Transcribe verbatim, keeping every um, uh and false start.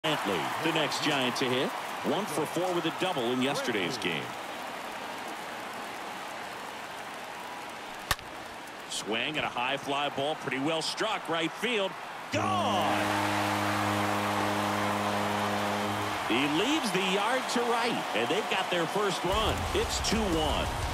Bentley, the next Giant to hit. One for four with a double in yesterday's game. Swing and a high fly ball, pretty well struck, right field. Gone! He leaves the yard to right, and they've got their first run. It's two one.